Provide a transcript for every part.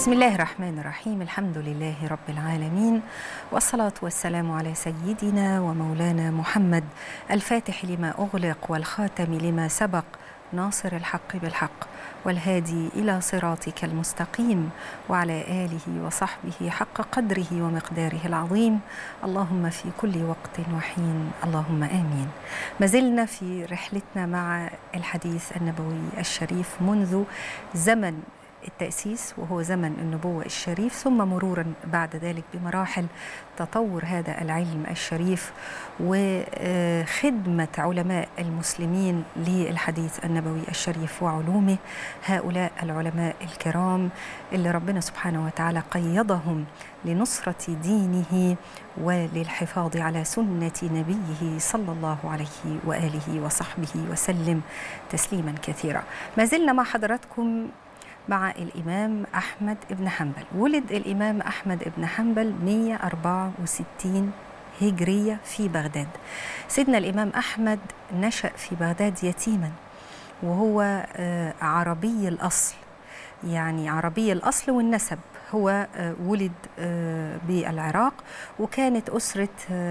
بسم الله الرحمن الرحيم. الحمد لله رب العالمين، والصلاة والسلام على سيدنا ومولانا محمد الفاتح لما أغلق والخاتم لما سبق، ناصر الحق بالحق والهادي إلى صراطك المستقيم، وعلى آله وصحبه حق قدره ومقداره العظيم. اللهم في كل وقت وحين اللهم آمين. ما زلنا في رحلتنا مع الحديث النبوي الشريف منذ زمن التأسيس وهو زمن النبوة الشريف، ثم مرورا بعد ذلك بمراحل تطور هذا العلم الشريف وخدمة علماء المسلمين للحديث النبوي الشريف وعلومه. هؤلاء العلماء الكرام اللي ربنا سبحانه وتعالى قيضهم لنصرة دينه وللحفاظ على سنة نبيه صلى الله عليه وآله وصحبه وسلم تسليما كثيرا. ما زلنا مع حضراتكم مع الإمام أحمد بن حنبل. ولد الإمام أحمد بن حنبل 164 هجرية في بغداد. سيدنا الإمام أحمد نشأ في بغداد يتيما، وهو عربي الأصل، يعني عربي الأصل والنسب. هو ولد بالعراق، وكانت أسرة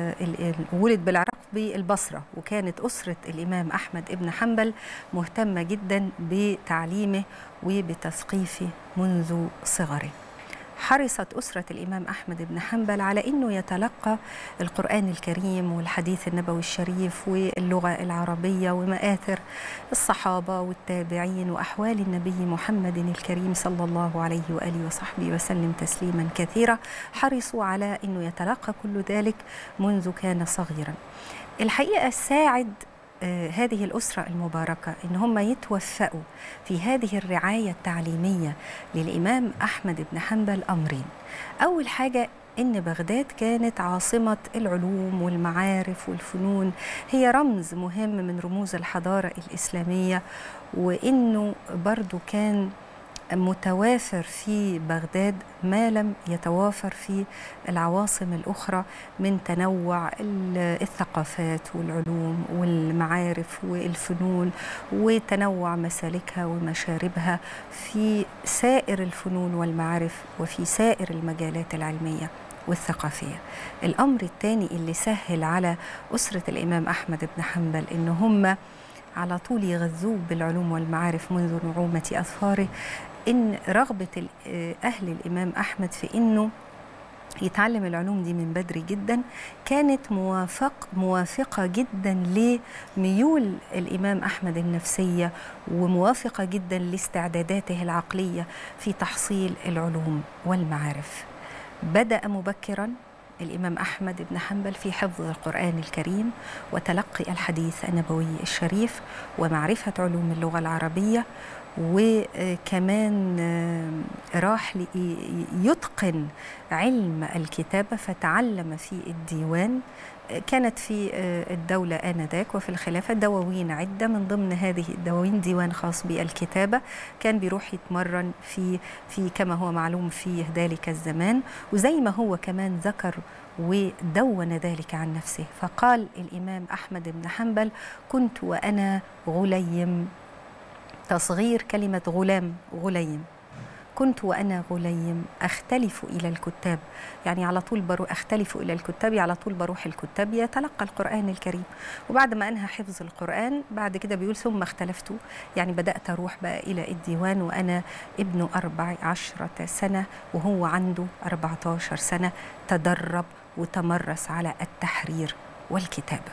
ولد بالعراق بالبصرة، وكانت أسرة الإمام أحمد بن حنبل مهتمة جدا بتعليمه وبتثقيفه منذ صغره. حرصت أسرة الإمام أحمد بن حنبل على أنه يتلقى القرآن الكريم والحديث النبوي الشريف واللغة العربية ومآثر الصحابة والتابعين وأحوال النبي محمد الكريم صلى الله عليه وآله وصحبه وسلم تسليما كثيرا. حرصوا على أنه يتلقى كل ذلك منذ كان صغيرا. الحقيقة ساعد هذه الأسرة المباركة إن هم يتوفقوا في هذه الرعاية التعليمية للإمام أحمد بن حنبل أمرين. أول حاجة إن بغداد كانت عاصمة العلوم والمعارف والفنون، هي رمز مهم من رموز الحضارة الإسلامية، وإنه برضو كان متوافر في بغداد ما لم يتوافر في العواصم الأخرى من تنوع الثقافات والعلوم والمعارف والفنون، وتنوع مسالكها ومشاربها في سائر الفنون والمعارف وفي سائر المجالات العلمية والثقافية. الأمر الثاني اللي سهل على أسرة الإمام أحمد بن حنبل إن هم على طول يغذوه بالعلوم والمعارف منذ نعومة أظفاره، إن رغبة أهل الإمام أحمد في إنه يتعلم العلوم دي من بدري جدا كانت موافقة جدا لميول الإمام أحمد النفسية، وموافقة جدا لاستعداداته العقلية في تحصيل العلوم والمعارف. بدأ مبكرا الإمام أحمد بن حنبل في حفظ القرآن الكريم وتلقي الحديث النبوي الشريف ومعرفة علوم اللغة العربية، وكمان راح يتقن علم الكتابة فتعلم في الديوان. كانت في الدولة آنذاك وفي الخلافة دواوين عدة، من ضمن هذه الدواوين ديوان خاص بالكتابة كان بيروح يتمرن في كما هو معلوم في ذلك الزمان، وزي ما هو كمان ذكر ودون ذلك عن نفسه. فقال الإمام أحمد بن حنبل: كنت وأنا غليم، تصغير كلمة غلام غليم، كنت وأنا غليم أختلف إلى الكتاب، يعني على طول أختلف إلى الكتاب، على طول بروح الكتاب يتلقى القرآن الكريم. وبعد ما أنهى حفظ القرآن بعد كده بيقول ثم اختلفت، يعني بدأت أروح بقى إلى الديوان وأنا ابن 14 سنة وهو عنده 14 سنة، تدرب وتمرس على التحرير والكتابة.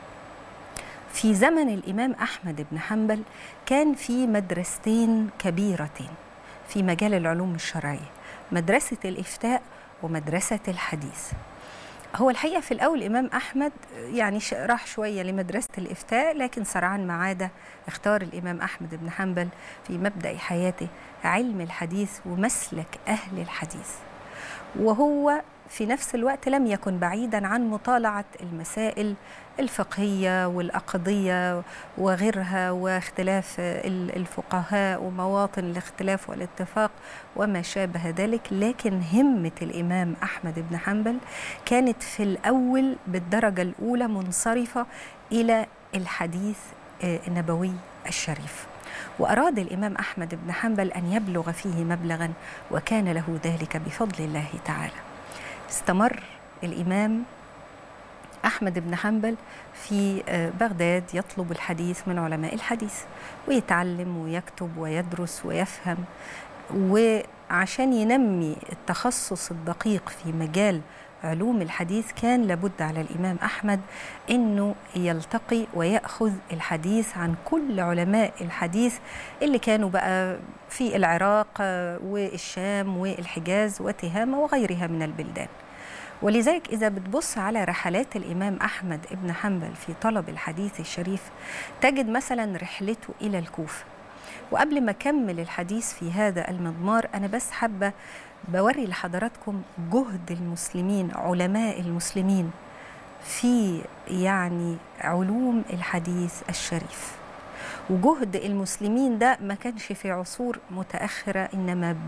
في زمن الإمام أحمد بن حنبل كان في مدرستين كبيرتين في مجال العلوم الشرعية، مدرسة الإفتاء ومدرسة الحديث. هو الحقيقة في الأول الإمام أحمد يعني راح شوية لمدرسة الإفتاء، لكن سرعان ما عاد اختار الإمام أحمد بن حنبل في مبدأ حياته علم الحديث ومسلك أهل الحديث، وهو في نفس الوقت لم يكن بعيدا عن مطالعة المسائل الفقهية والأقضية وغيرها، واختلاف الفقهاء ومواطن الاختلاف والاتفاق وما شابه ذلك. لكن همة الإمام أحمد بن حنبل كانت في الأول بالدرجة الأولى منصرفة إلى الحديث النبوي الشريف، وأراد الإمام أحمد بن حنبل أن يبلغ فيه مبلغا، وكان له ذلك بفضل الله تعالى. استمر الإمام أحمد بن حنبل في بغداد يطلب الحديث من علماء الحديث، ويتعلم ويكتب ويدرس ويفهم، وعشان ينمي التخصص الدقيق في مجال علوم الحديث كان لابد على الإمام أحمد أنه يلتقي ويأخذ الحديث عن كل علماء الحديث اللي كانوا بقى في العراق والشام والحجاز وتهامة وغيرها من البلدان. ولذلك إذا بتبص على رحلات الإمام أحمد بن حنبل في طلب الحديث الشريف تجد مثلا رحلته إلى الكوفة. وقبل ما أكمل الحديث في هذا المضمار أنا بس حابة بوري لحضراتكم جهد المسلمين، علماء المسلمين في علوم الحديث الشريف. وجهد المسلمين ده ما كانش في عصور متأخرة، إنما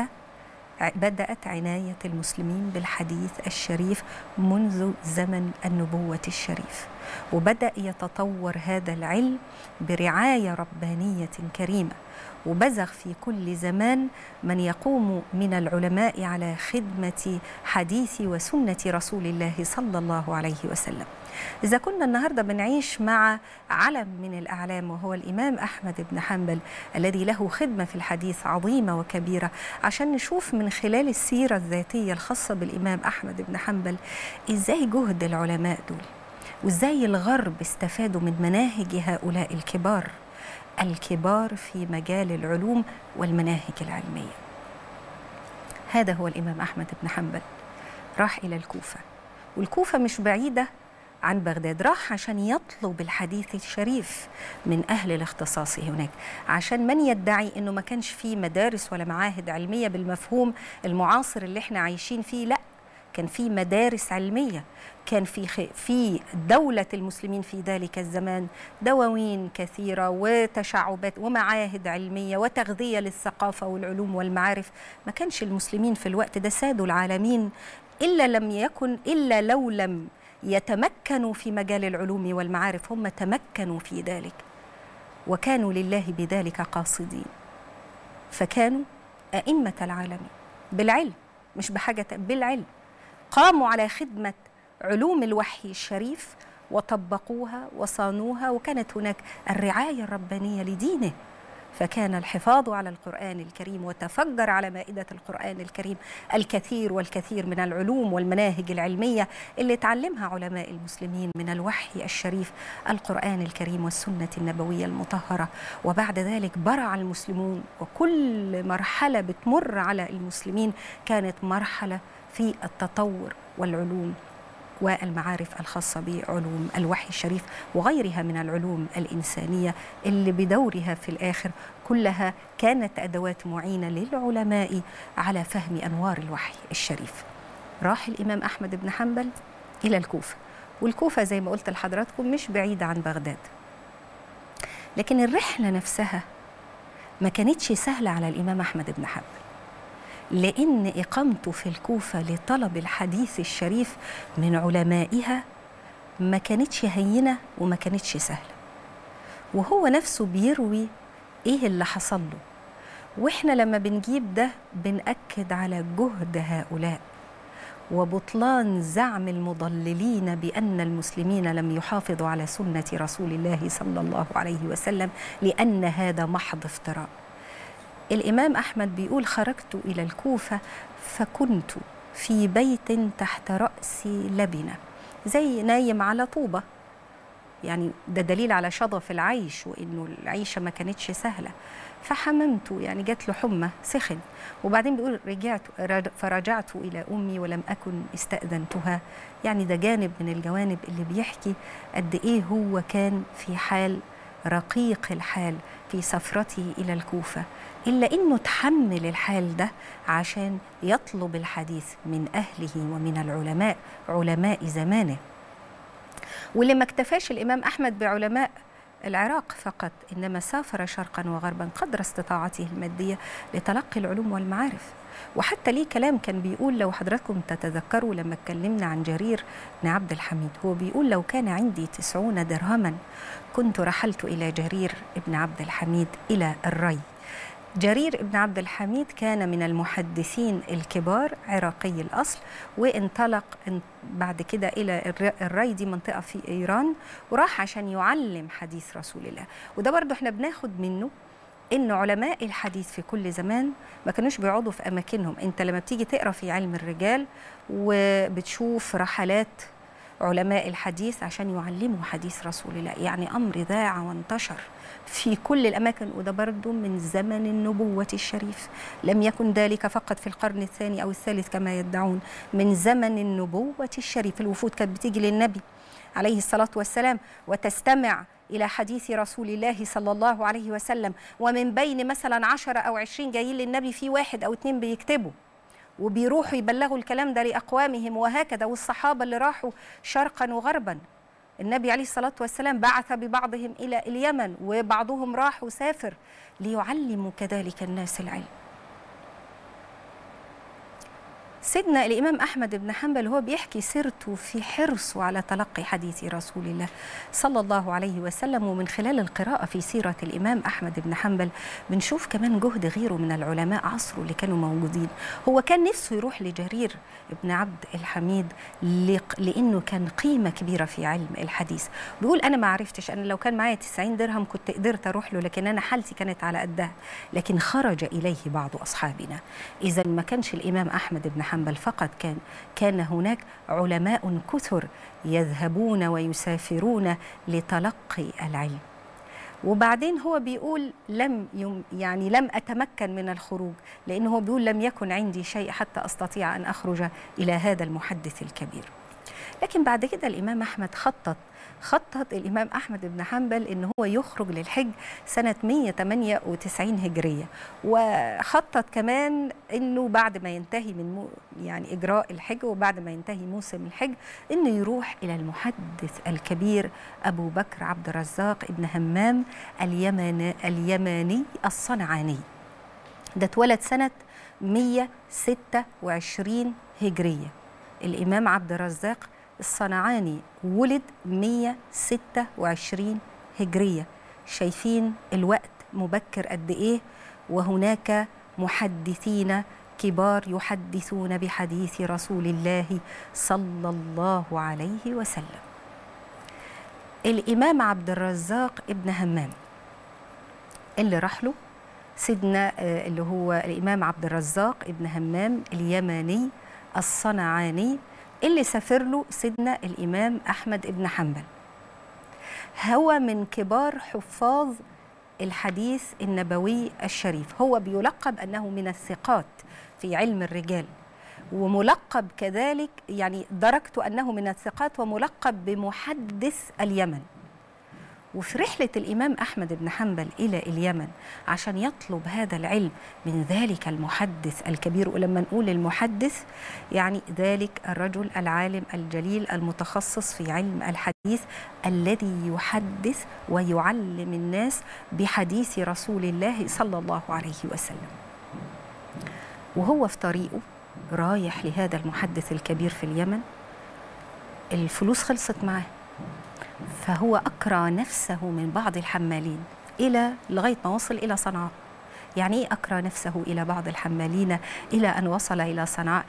بدأت عناية المسلمين بالحديث الشريف منذ زمن النبوة الشريف، وبدأ يتطور هذا العلم برعاية ربانية كريمة، وبزغ في كل زمان من يقوم من العلماء على خدمة حديث وسنة رسول الله صلى الله عليه وسلم. إذا كنا النهاردة بنعيش مع علم من الأعلام وهو الإمام أحمد بن حنبل الذي له خدمة في الحديث عظيمة وكبيرة، عشان نشوف من خلال السيرة الذاتية الخاصة بالإمام أحمد بن حنبل إزاي جهد العلماء دول، وإزاي الغرب استفادوا من مناهج هؤلاء الكبار في مجال العلوم والمناهج العلمية. هذا هو الإمام أحمد بن حنبل، راح إلى الكوفة، والكوفة مش بعيدة عن بغداد، راح عشان يطلب الحديث الشريف من أهل الاختصاص هناك، عشان من يدعي أنه ما كانش فيه مدارس ولا معاهد علمية بالمفهوم المعاصر اللي احنا عايشين فيه، لا، كان في مدارس علمية، كان في دولة المسلمين في ذلك الزمان دواوين كثيرة وتشعبات ومعاهد علمية وتغذية للثقافة والعلوم والمعارف. ما كانش المسلمين في الوقت ده سادوا العالمين إلا لو لم يتمكنوا في مجال العلوم والمعارف، هم تمكنوا في ذلك وكانوا لله بذلك قاصدين، فكانوا أئمة العالمين بالعلم، مش بحاجة، بالعلم قاموا على خدمة علوم الوحي الشريف وطبقوها وصانوها، وكانت هناك الرعاية الربانية لدينه، فكان الحفاظ على القرآن الكريم، وتفجر على مائدة القرآن الكريم الكثير والكثير من العلوم والمناهج العلمية اللي تعلمها علماء المسلمين من الوحي الشريف القرآن الكريم والسنة النبوية المطهرة. وبعد ذلك برع المسلمون، وكل مرحلة بتمر على المسلمين كانت مرحلة في التطور والعلوم والمعارف الخاصة بعلوم الوحي الشريف وغيرها من العلوم الإنسانية اللي بدورها في الآخر كلها كانت أدوات معينة للعلماء على فهم أنوار الوحي الشريف. راح الإمام أحمد بن حنبل إلى الكوفة، والكوفة زي ما قلت لحضراتكم مش بعيدة عن بغداد، لكن الرحلة نفسها ما كانتش سهلة على الإمام أحمد بن حنبل، لأن إقامته في الكوفة لطلب الحديث الشريف من علمائها ما كانتش هينة وما كانتش سهلة، وهو نفسه بيروي إيه اللي حصل له. وإحنا لما بنجيب ده بنأكد على جهد هؤلاء وبطلان زعم المضللين بأن المسلمين لم يحافظوا على سنة رسول الله صلى الله عليه وسلم، لأن هذا محض افتراء. الإمام أحمد بيقول: خرجت إلى الكوفة فكنت في بيت تحت رأسي لبنة، زي نايم على طوبة، يعني ده دليل على شظف العيش وإنه العيشة ما كانتش سهلة. فحممت، يعني جات له حمى سخن. وبعدين بيقول: فرجعت إلى أمي ولم أكن استأذنتها. يعني ده جانب من الجوانب اللي بيحكي قد إيه هو كان في حال رقيق الحال في سفرته إلى الكوفة، إلا إنه تحمل الحال ده عشان يطلب الحديث من أهله ومن العلماء، علماء زمانه. واللي ما اكتفاش الإمام أحمد بعلماء العراق فقط، إنما سافر شرقا وغربا قدر استطاعته المادية لتلقي العلوم والمعارف. وحتى ليه كلام كان بيقول، لو حضراتكم تتذكروا لما اتكلمنا عن جرير بن عبد الحميد، هو بيقول: لو كان عندي 90 درهما كنت رحلت إلى جرير بن عبد الحميد إلى الري. جرير بن عبد الحميد كان من المحدثين الكبار، عراقي الأصل، وانطلق بعد كده إلى الري، دي منطقة في إيران، وراح عشان يعلم حديث رسول الله. وده برضو احنا بناخد منه إن علماء الحديث في كل زمان ما كانوش بيقعدوا في أماكنهم. أنت لما بتيجي تقرأ في علم الرجال وبتشوف رحلات علماء الحديث عشان يعلموا حديث رسول الله، يعني أمر ذاع وانتشر في كل الأماكن. وده برضو من زمن النبوة الشريف، لم يكن ذلك فقط في القرن الثاني أو الثالث كما يدعون، من زمن النبوة الشريف. الوفود كانت بتيجي للنبي عليه الصلاة والسلام وتستمع إلى حديث رسول الله صلى الله عليه وسلم، ومن بين مثلا 10 أو 20 جايين للنبي في 1 أو 2 بيكتبوا وبيروحوا يبلغوا الكلام ده لأقوامهم، وهكذا. والصحابة اللي راحوا شرقا وغربا، النبي عليه الصلاة والسلام بعث ببعضهم إلى اليمن، وبعضهم راح وسافر ليعلموا كذلك الناس العلم. سيدنا الإمام أحمد بن حنبل هو بيحكي سيرته في حرصه على تلقي حديث رسول الله صلى الله عليه وسلم. ومن خلال القراءة في سيرة الإمام أحمد بن حنبل بنشوف كمان جهد غيره من العلماء عصره اللي كانوا موجودين. هو كان نفسه يروح لجرير بن عبد الحميد لأنه كان قيمة كبيرة في علم الحديث. بيقول: أنا ما عرفتش، أنا لو كان معايا 90 درهم كنت قدرت أروح له، لكن أنا حالتي كانت على قدها. لكن خرج إليه بعض أصحابنا. إذا ما كانش الإمام أحمد بن حنبل فقط، كان هناك علماء كثر يذهبون ويسافرون لتلقي العلم. وبعدين هو بيقول: لم أتمكن من الخروج، لأنه هو بيقول: لم يكن عندي شيء حتى أستطيع أن أخرج إلى هذا المحدث الكبير. لكن بعد كده الإمام أحمد خطط الإمام أحمد بن حنبل إن هو يخرج للحج سنة 198 هجرية، وخطط كمان إنه بعد ما ينتهي من إجراء الحج، وبعد ما ينتهي موسم الحج، إنه يروح إلى المحدث الكبير أبو بكر عبد الرزاق ابن همام اليماني الصنعاني. ده اتولد سنة 126 هجرية. الإمام عبد الرزاق الصنعاني ولد 126 هجرية. شايفين الوقت مبكر قد إيه؟ وهناك محدثين كبار يحدثون بحديث رسول الله صلى الله عليه وسلم. الإمام عبد الرزاق ابن همام اللي راح له سيدنا اللي هو الإمام عبد الرزاق ابن همام اليماني الصنعاني، اللي سافر له سيدنا الإمام أحمد بن حنبل. هو من كبار حفاظ الحديث النبوي الشريف، هو بيلقب أنه من الثقات في علم الرجال، وملقب كذلك درجته أنه من الثقات، وملقب بمحدث اليمن. وفي رحلة الإمام أحمد بن حنبل إلى اليمن عشان يطلب هذا العلم من ذلك المحدث الكبير، ولما نقول المحدث ذلك الرجل العالم الجليل المتخصص في علم الحديث الذي يحدث ويعلم الناس بحديث رسول الله صلى الله عليه وسلم. وهو في طريقه رايح لهذا المحدث الكبير في اليمن، الفلوس خلصت معاه، فهو أكرى نفسه من بعض الحمالين لغاية ما وصل إلى صنعاء. يعني إيه أكرى نفسه إلى بعض الحمالين إلى أن وصل إلى صنعاء؟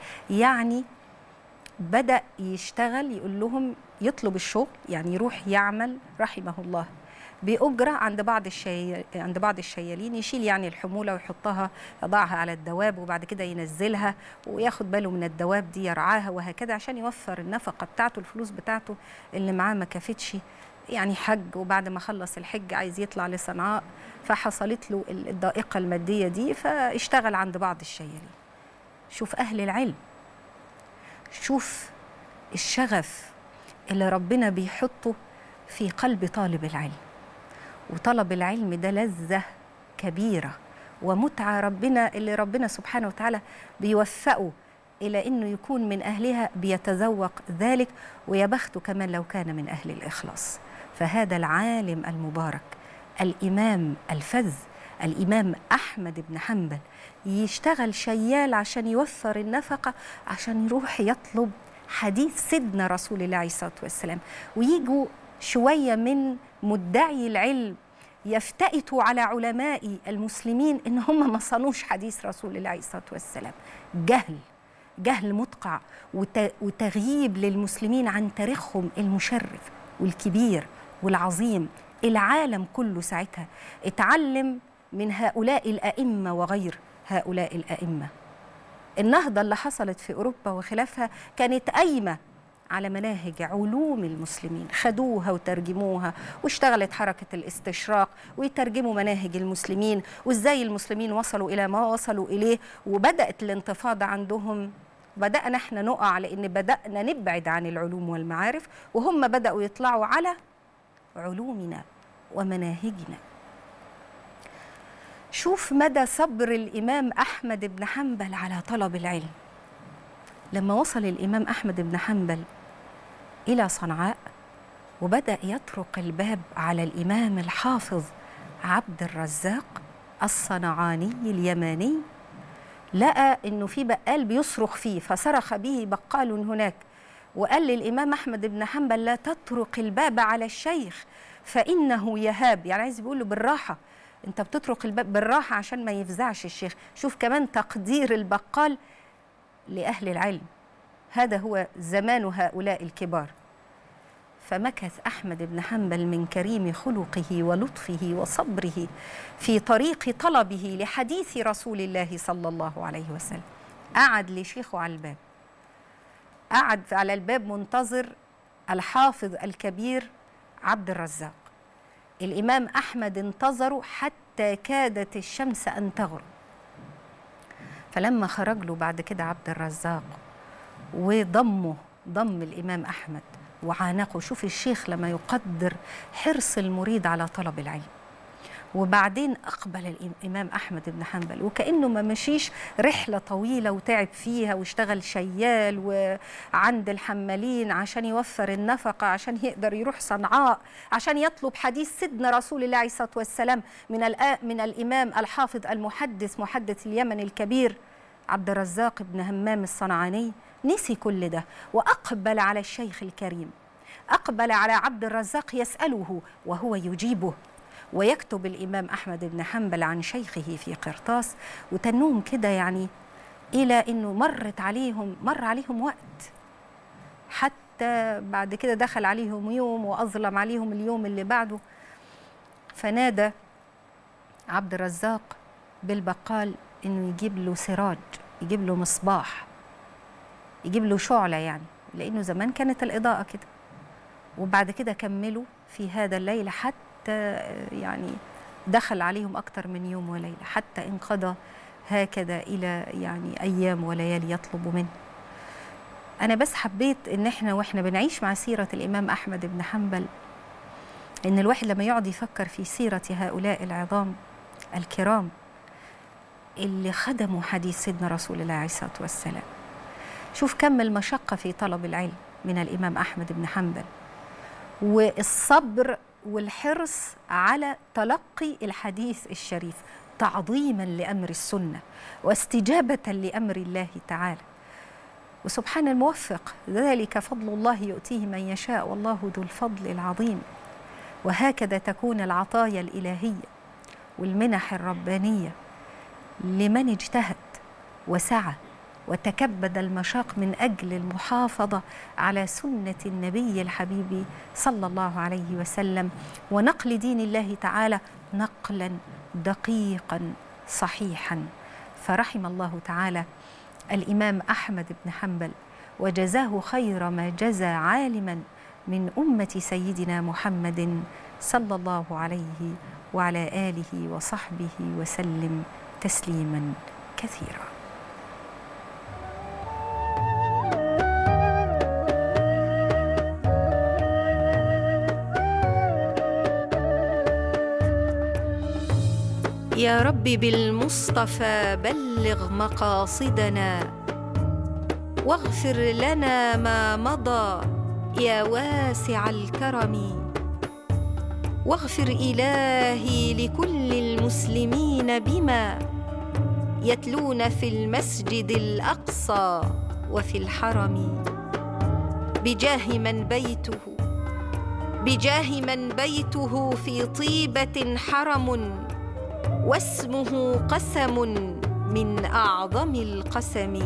بدأ يشتغل، يقول لهم يطلب الشغل، يروح يعمل رحمه الله بأجرة عند بعض الشيالين، يشيل الحمولة ويحطها، يضعها على الدواب، وبعد كده ينزلها وياخد باله من الدواب دي، يرعاها وهكذا، عشان يوفر النفقة بتاعته، الفلوس بتاعته اللي معاه ما كافتش حج. وبعد ما خلص الحج عايز يطلع لصنعاء، فحصلت له الضائقة المادية دي، فاشتغل عند بعض الشيالين. شوف أهل العلم، شوف الشغف اللي ربنا بيحطه في قلب طالب العلم. وطلب العلم ده لذة كبيرة ومتعة اللي ربنا سبحانه وتعالى بيوفقه إلى أنه يكون من أهلها، بيتذوق ذلك، ويبخته كمان لو كان من أهل الإخلاص. فهذا العالم المبارك الإمام الفذ الإمام أحمد بن حنبل يشتغل شيال عشان يوفر النفقة، عشان يروح يطلب حديث سيدنا رسول الله عليه الصلاة والسلام. ويجوا شوية من مدعي العلم يفتئتوا على علماء المسلمين إن هم ما صنوش حديث رسول الله عليه الصلاة والسلام. جهل مدقع وتغييب للمسلمين عن تاريخهم المشرف والكبير والعظيم. العالم كله ساعتها اتعلم من هؤلاء الأئمة وغير هؤلاء الأئمة. النهضة اللي حصلت في أوروبا وخلافها كانت قايمة على مناهج علوم المسلمين، خدوها وترجموها، واشتغلت حركة الاستشراق ويترجموا مناهج المسلمين وإزاي المسلمين وصلوا إلى ما وصلوا إليه. وبدأت الانتفاضة عندهم، بدأنا احنا نقع لأن بدأنا نبعد عن العلوم والمعارف، وهم بدأوا يطلعوا على علومنا ومناهجنا. شوف مدى صبر الإمام أحمد بن حنبل على طلب العلم. لما وصل الإمام أحمد بن حنبل إلى صنعاء وبدأ يطرق الباب على الإمام الحافظ عبد الرزاق الصنعاني اليماني، لقى إنه في بقال بيصرخ فيه، فصرخ به بقال هناك وقال للإمام أحمد بن حنبل: لا تطرق الباب على الشيخ فإنه يهاب. يعني عايز بيقول له بالراحة، أنت بتطرق الباب بالراحة عشان ما يفزعش الشيخ. شوف كمان تقدير البقال لأهل العلم. هذا هو زمان هؤلاء الكبار. فمكث أحمد بن حنبل من كريم خلقه ولطفه وصبره في طريق طلبه لحديث رسول الله صلى الله عليه وسلم. قعد لشيخه على الباب، قعد على الباب منتظر الحافظ الكبير عبد الرزاق. الإمام أحمد انتظره حتى كادت الشمس أن تغرب. فلما خرج له بعد كده عبد الرزاق ضم الإمام أحمد وعانقه. شوف الشيخ لما يقدر حرص المريد على طلب العلم. وبعدين أقبل الإمام أحمد بن حنبل وكأنه ما مشيش رحلة طويلة وتعب فيها واشتغل شيال وعند الحمالين عشان يوفر النفقة، عشان يقدر يروح صنعاء، عشان يطلب حديث سيدنا رسول الله عليه الصلاة والسلام من الإمام الحافظ محدث اليمن الكبير عبد الرزاق بن همام الصنعاني. نسي كل ده وأقبل على الشيخ الكريم، أقبل على عبد الرزاق يسأله وهو يجيبه. ويكتب الإمام أحمد بن حنبل عن شيخه في قرطاس، وتنوم كده يعني إلى أنه مر عليهم وقت، حتى بعد كده دخل عليهم يوم وأظلم عليهم اليوم اللي بعده. فنادى عبد الرزاق بالبقال أنه يجيب له سراج، يجيب له مصباح، يجيب له شعلة، يعني لأنه زمان كانت الإضاءة كده. وبعد كده كملوا في هذا الليل حتى يعني دخل عليهم أكثر من يوم وليلة، حتى انقضى هكذا إلى يعني أيام وليالي يطلب منه. أنا بس حبيت إن وإحنا بنعيش مع سيرة الإمام أحمد بن حنبل، إن الواحد لما يقعد يفكر في سيرة هؤلاء العظام الكرام اللي خدموا حديث سيدنا رسول الله عليه الصلاة والسلام. شوف كم المشقة في طلب العلم من الإمام أحمد بن حنبل، والصبر والحرص على تلقي الحديث الشريف تعظيما لأمر السنة واستجابة لأمر الله تعالى. وسبحان الموفق، ذلك فضل الله يؤتيه من يشاء والله ذو الفضل العظيم. وهكذا تكون العطايا الإلهية والمنح الربانية لمن اجتهد وسعى وتكبد المشاق من أجل المحافظة على سنة النبي الحبيب صلى الله عليه وسلم، ونقل دين الله تعالى نقلا دقيقا صحيحا. فرحم الله تعالى الإمام أحمد بن حنبل وجزاه خير ما جزى عالما من أمة سيدنا محمد صلى الله عليه وعلى آله وصحبه وسلم تسليما كثيرا. يا رب بالمصطفى بلغ مقاصدنا واغفر لنا ما مضى يا واسع الكرم واغفر إلهي لكل المسلمين بما يتلون في المسجد الأقصى وفي الحرم، بجاه من بيته في طيبة حرم، واسمه قسم من أعظم القسم.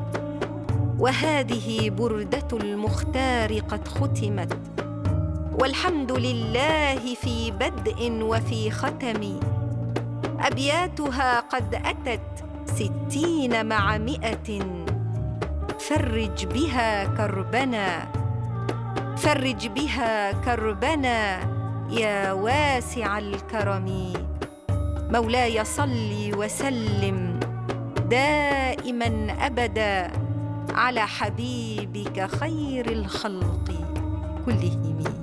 وهذه بردة المختار قد ختمت، والحمد لله في بدء وفي ختم. أبياتها قد أتت 60 مع 100، فرج بها كربنا يا واسع الكرم. مولاي صل وسلم دائما أبدا على حبيبك خير الخلق كلهم.